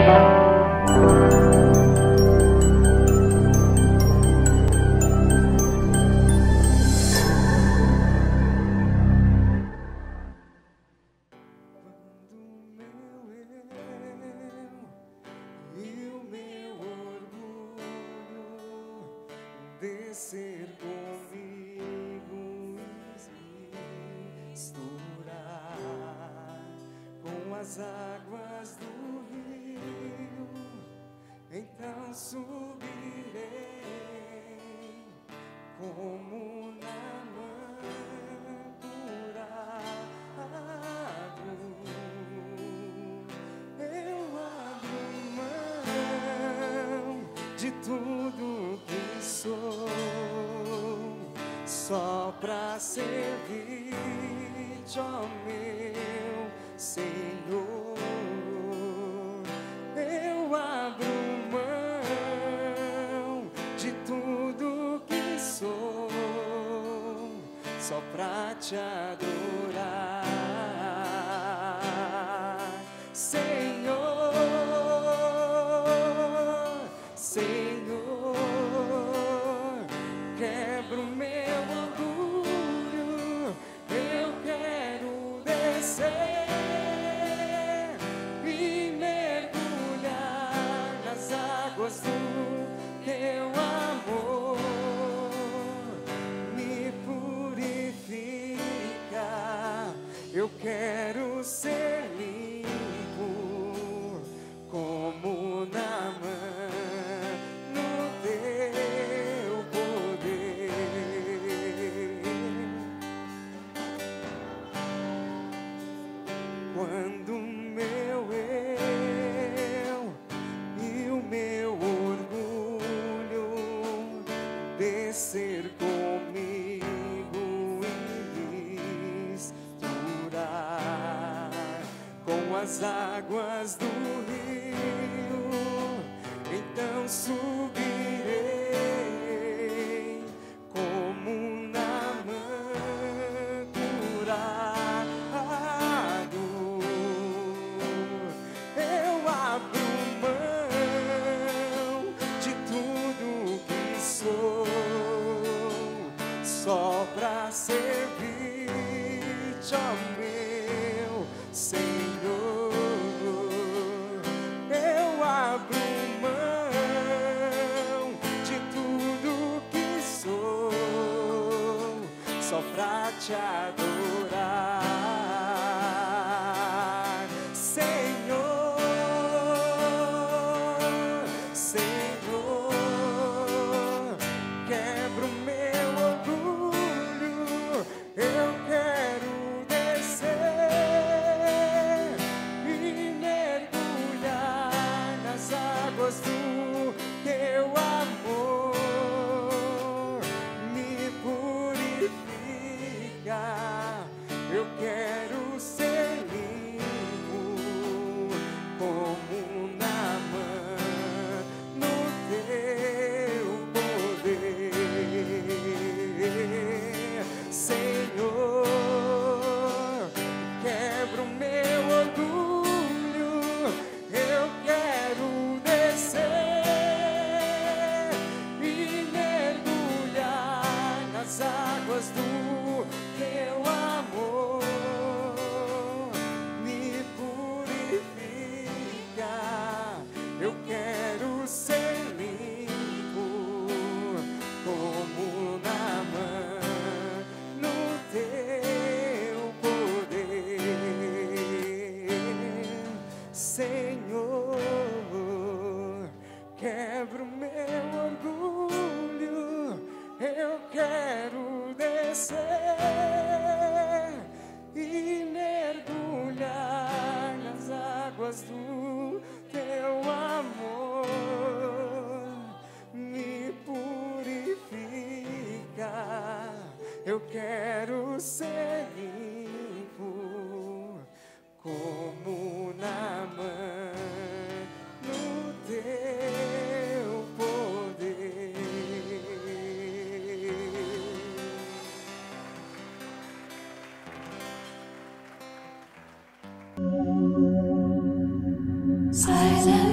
Descer comigo e misturar com as águas do rio, então subirei como Naamã curado. Eu abro mão de tudo que sou, só pra servir-te, ó meu Senhor. Eu abro mão de tudo que sou, só pra te adorar, Senhor, Senhor. Quebra o meu orgulho, eu quero descer e mergulhar nas águas do teu amor. Me purifica, eu quero ser limpo como Naamã. Quando o meu eu e o meu orgulho descer comigo e misturar com as águas do rio, então subirei como Naamã curado. Só pra servir-te, ó meu Senhor. Eu abro mão de tudo que sou, só pra te adorar, Senhor, Senhor. Quebra o meu orgulho, eu quero descer e mergulhar nas águas do teu amor. Me purifica, eu quero ser limpo como Naamã no teu poder, Senhor. Quebra o meu orgulho, eu quero descer e mergulhar nas águas do teu amor. Me purifica, eu quero ser limpo como Naamã no teu poder, Senhor. Quebra o meu orgulho, eu quero descer e mergulhar nas águas do teu amor. Me purifica, eu quero ser limpo como Naamã no teu poder. Silent